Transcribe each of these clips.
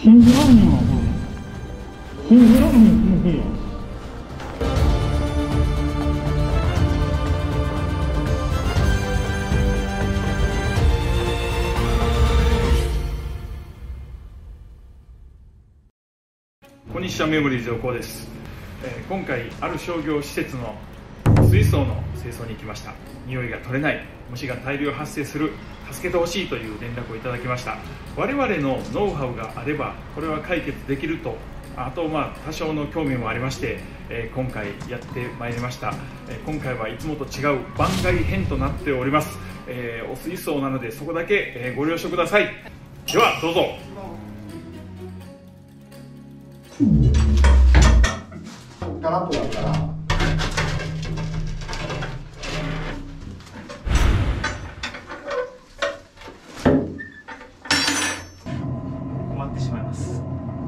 信じられへんわ、これ。信じられへん、先生。 こんにちは、メモリーズ横尾です。今回ある商業施設の水槽の清掃に行きました。匂いが取れない、虫が大量発生する、助けてほしいという連絡をいただきました。我々のノウハウがあればこれは解決できると、あと多少の興味もありまして、今回やってまいりました。今回はいつもと違う番外編となっております。お水槽なのでそこだけご了承ください。ではどうぞ。 ガラッとなったら困ってしまいます。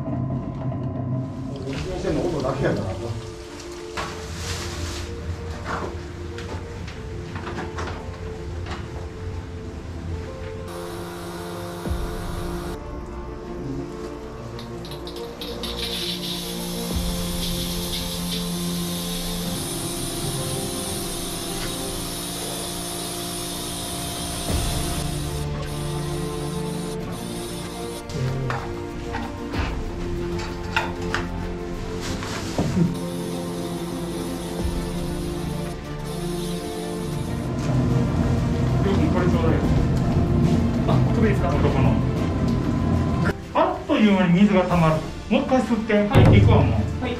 先生のことだけやからな。 これちょうだいよ。特別な男の。あっという間に水が溜まる。もう一回吸って、はい、行くわもう。はい。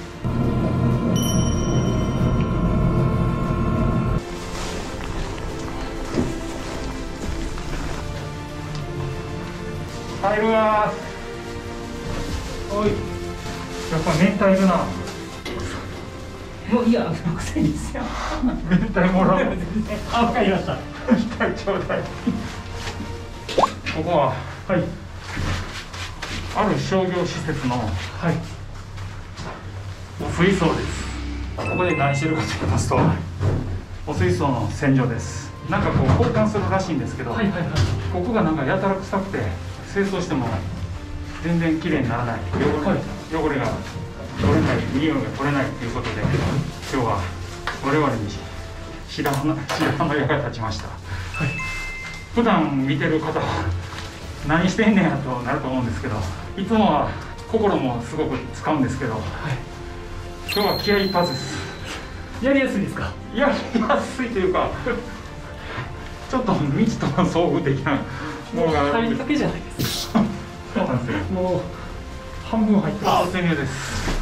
入るわー。おい。やっぱ明太いるな。 もういや、臭いですよ。 明太もらう。 あ、わかりました。 明太ちょうだい。ここは、はい。ある商業施設の、はい。お水槽です。ここで何してるかと言いますと、お水槽の洗浄です。なんかこう交換するらしいんですけど、ここがなんかやたら臭くて、清掃しても全然きれいにならない。汚れが取れない、匂いが取れないということで、今日は我々に白羽の矢が立ちました。はい、普段見てる方は何してんねやとなると思うんですけど、いつもは心もすごく使うんですけど、はい、今日は気合い一発です。 やりやすいですか？ やりやすいというかちょっと未知との遭遇的なものがあるんです。 入りかけじゃないですか。 そうなんですよ。 もう半分入ってます。 潜入です。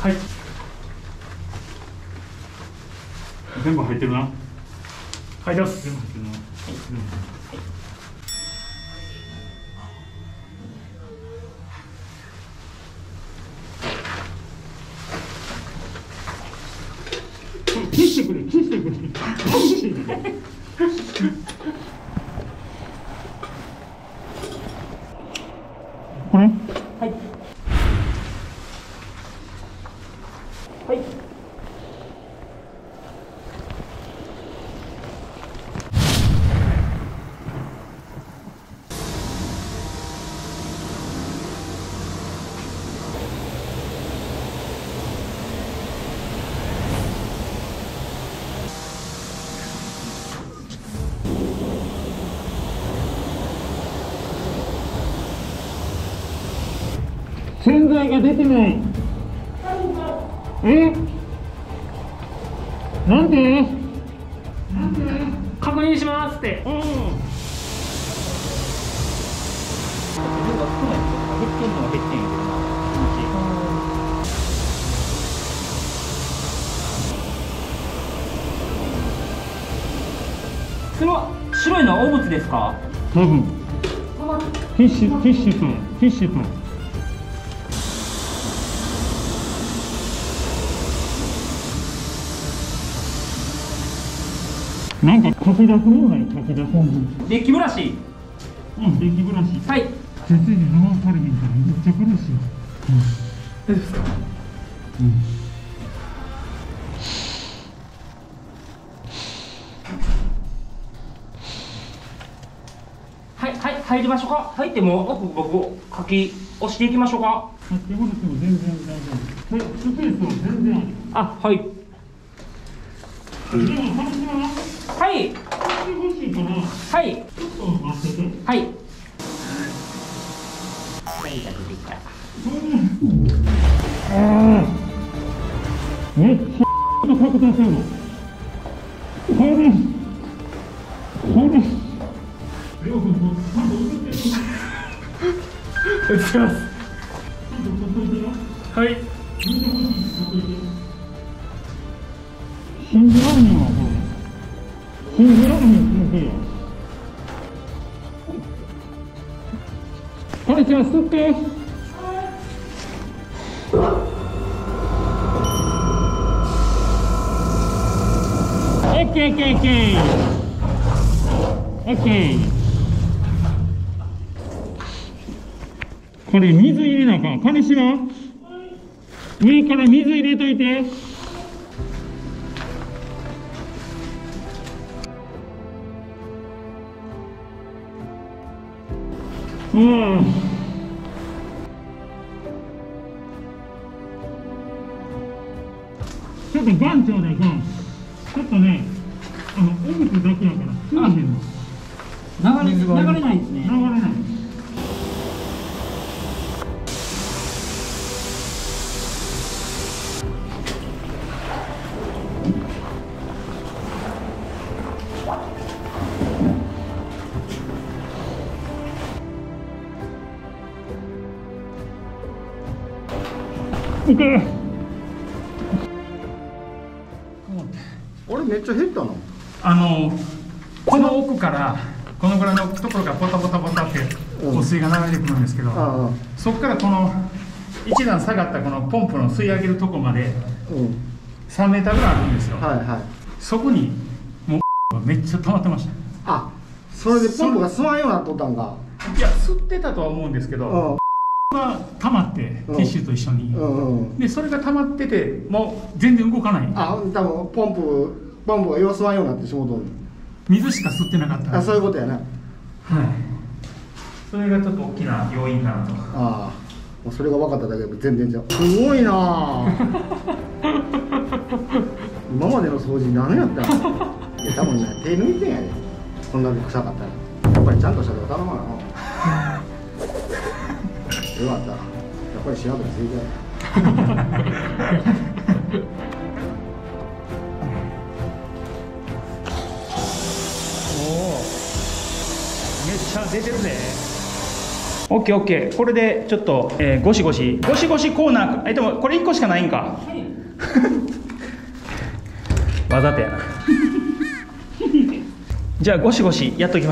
はい。 全部入ってるな。 入ります。 全部入ってるな。 消してくれ、消してくれ、消してくれ。これ？ はい。はい。 洗剤が出てない。え？なんで？ 確認しますって。 うん。 それは白いのは汚物ですか？ 多分。ティッシュとティッシュと。なんか書き出すものない、書き出すもの。 デッキブラシ。 うん、電気ブラシ。 はい。 先生に飲まされへんからめっちゃ苦しい。 大丈夫ですか？はいはいはい入りましょうか。入ってもう奥僕書き押していきましょうか。 先ほどとも全然大丈夫。はい、スペースは全然あ、はい。 でも話ははい。 欲しいかな。 はい。 ちょっと待ってて。 はい。 めっちゃと角度するの。これ。両方ちゃんと映ってる。 映ってます。 はい。信じられへんわ、これ。信じられへん、先生や。これじゃあ、吸って。オッケー、オッケー、オッケー。オッケー。これ水入れなあかん。金島、上から水入れといて。うん。ちょっと番長でいかん。ちょっとね、音符だけやから吸えへんの。 流れないですね。 流れない。オッケー。 俺めっちゃ減ったの。 この奥からこのぐらいのところからポタポタポタってお水が流れてくるんですけど、そこからこの一段下がったこのポンプの吸い上げるとこまで3メーターぐらいあるんですよ。 はいはい。 そこにもうめっちゃ溜まってました。 あ、それでポンプが吸わんようになっとったんか。 いや吸ってたとは思うんですけど、が溜まってティッシュと一緒に、でそれが溜まっててもう全然動かない。 あ、多分ポンプが様子わんようになってしもうとん。 水しか吸ってなかった。 あ、そういうことやな。 はい。それがちょっと大きな要因かなと。 ああ、もうそれが分かっただけで全然じゃ。すごいなあ。今までの掃除何やったの。いや多分ね、手抜いてんやで。こんだけ臭かったらやっぱりちゃんとしたとこ頼まな。よかった。やっぱり調べて正解。 めっちゃ出てるね。オッケーオッケー。これでちょっと、ゴシゴシコーナー。でもこれ1個しかないんか。はい、わざとやな。じゃあゴシゴシやっときます。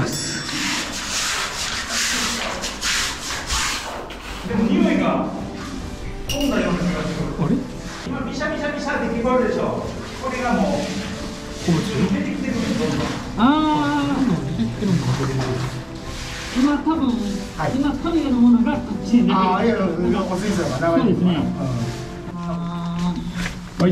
でも匂いが飛んだような気がする。あれ？今ビシャビシャビシャって聞こえるでしょ。これがもう出てきてるんです。どんどん。 今多分、今トイレのものがこっちに出てる。 ああ、いや、お水槽が流れてる。 はい。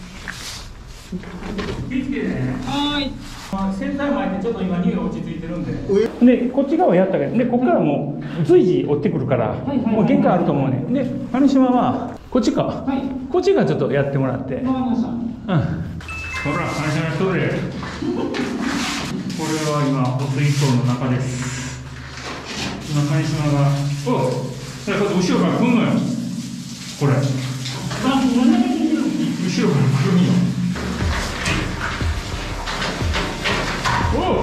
気付けてね。 はい。 洗剤巻いてちょっと今匂い落ち着いてるんで。で、こっち側やったけど、で、ここからもう随時追ってくるから、もう限界あると思うね。で、金島はこっちか。はい。こっちがちょっとやってもらって。わかりました。うん。ほら、金島トイレ。これは今お水槽の中です。今金島が、おう、こうやって後ろから来んのよ。これ。後ろから来るんよ。おう。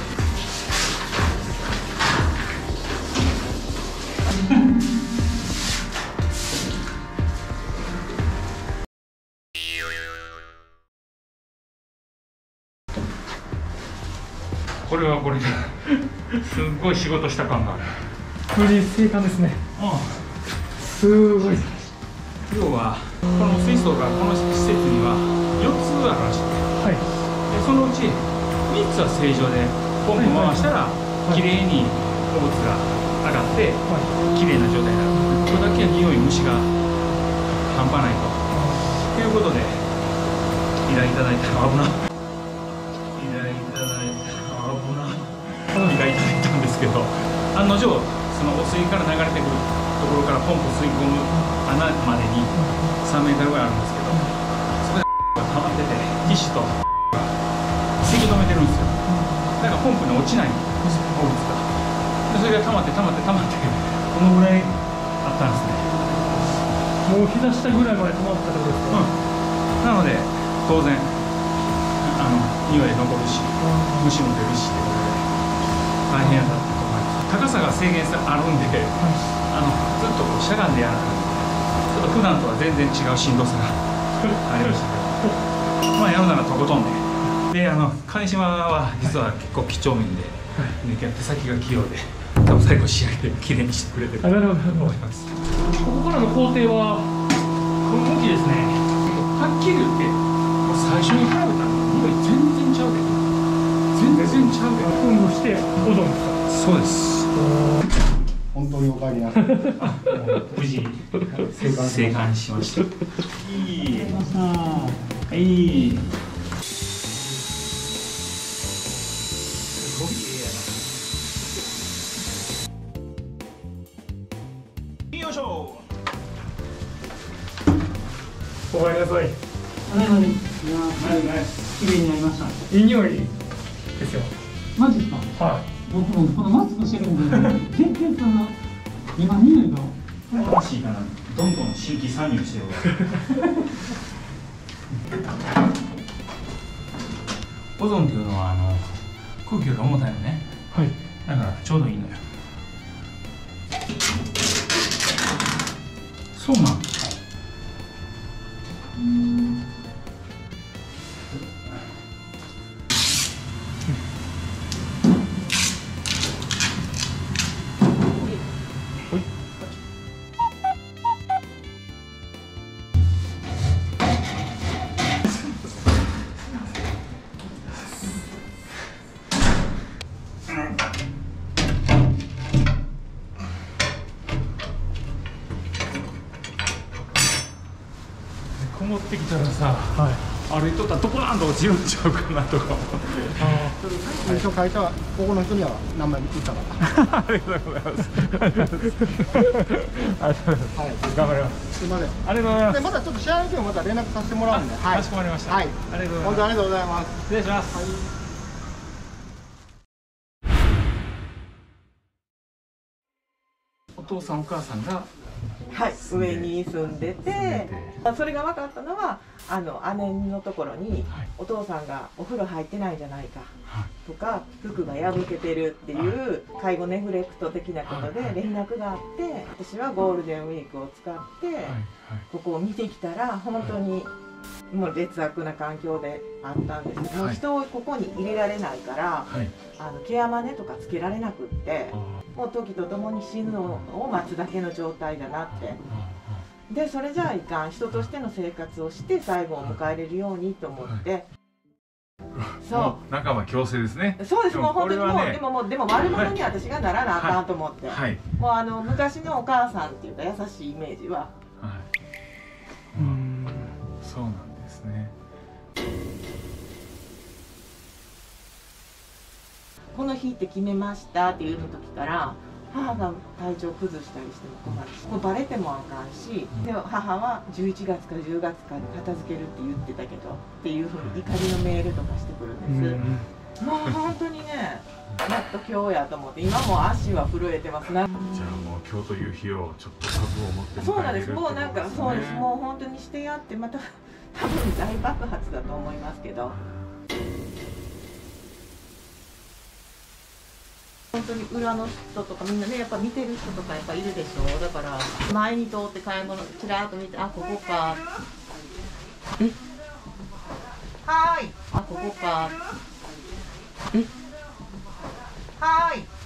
これはこれですっごい仕事した感がある。 これで生還ですね。すごい。 要はこの水槽がこの施設には4つあるらしい。 はい。 でそのうち3つは正常でポンプ回したらきれいにお物が上がってきれいな状態になる。これだけは匂い虫が半端ないと。ということで依頼いただいたら危ない。依頼いただいたんですけど、 案の定その汚水から流れてくるところからポンプ吸い込む穴までに3メートルぐらいあるんですけど、そこでが溜まっててティッシュとせき止めてるんですよ。だからポンプに落ちないんですよ、効率が。でそれが溜まってこのぐらいあったんですね。 もう膝下ぐらいまで止まったってことですか？ なので当然匂い残るし虫も出るし大変やったと思います。高さが制限あるんで、ずっとこうしゃがんでやらないちょっと普段とは全然違うしんどさがありましたけどまあやるならとことんね。で金島は実は結構几帳面で、手先が器用で多分最後仕上げてきれいにしてくれてると思います。 ここからの工程はこの向きですね。 はっきり言ってもう最初に比べたら匂い全然ちゃうで、全然ちゃうで。 噴霧して保存ですか？ そうです。 本当にお帰りなさい。 無事生還しました。はい。すごいええやな。よいしょ。 おかえりなさい。 いや綺麗になりました。 いい匂いですよ。 マジですか？ はい。 僕もこのマスクしてるんで全然その今匂いがおかしいかな。どんどん新規参入してるわ。オゾンっていうのは空気より重たいのね。 はい。 だからちょうどいいのよ。そうなん。こもってきたらさ、歩いとったらドカーンと落ちるんちゃうかなとか。 最初会社はここの人には名前言ったから。 ありがとうございます。 はい。 頑張ります。 すみません。 ありがとうございます。 でまたちょっと仕上げてもまた連絡させてもらうんで。はい。 かしこまりました。 はい。 ありがとうございます。 本当ありがとうございます。 失礼します。お父さんお母さんが上に住んでて、それが分かったのは姉のところに、お父さんがお風呂入ってないんじゃないかとか、服が破けてるっていう介護ネグレクト的なことで連絡があって、私はゴールデンウィークを使ってここを見てきたら本当にもう劣悪な環境であったんです。もう人をここに入れられないから、ケアマネとかつけられなくって、もう時とともに死ぬのを待つだけの状態だなって。でそれじゃあいかん、人としての生活をして最後を迎えれるようにと思って、 そう仲間共生ですね。 そうです。もう本当にもうでも悪者に私がならなあかんと思って、もう昔のお母さんっていうか優しいイメージは。 そうなんですね。 この日って決めましたっていうの時から母が体調崩したりしても困るし、もうバレてもあかんし、で母は11月か10月かに片付けるって言ってたけどっていうふうに怒りのメールとかしてくるんです。もう本当にね、やっと今日やと思って、今も足は震えてます。じゃあもう今日という日をちょっと覚悟を持って迎える。 そうなんです。もうなんかそうです。もう本当にしてやってまた多分大爆発だと思いますけど。本当に裏の人とかみんなね、やっぱ見てる人とかやっぱいるでしょ。だから前に通って買い物ちらっと見て、あ、ここか、はーい、あ、ここか、はーい。